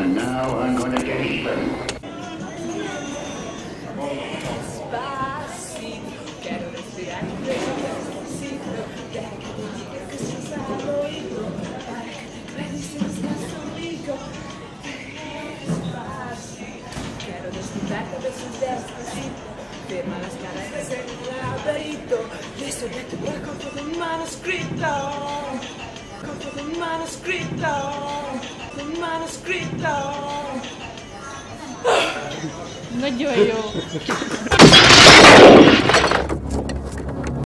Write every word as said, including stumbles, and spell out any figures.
And now I'm gonna get even. Quero respirar despacito, deja que te diga cosas al oído, para que te acuerdes y descanses conmigo. Despacito, quiero desnudarte a besos despacito, firma las cadenas en el laberinto, listo de tu cuerpo con todo un manuscrito, con todo un manuscrito, un manuscrito. No yo, yo.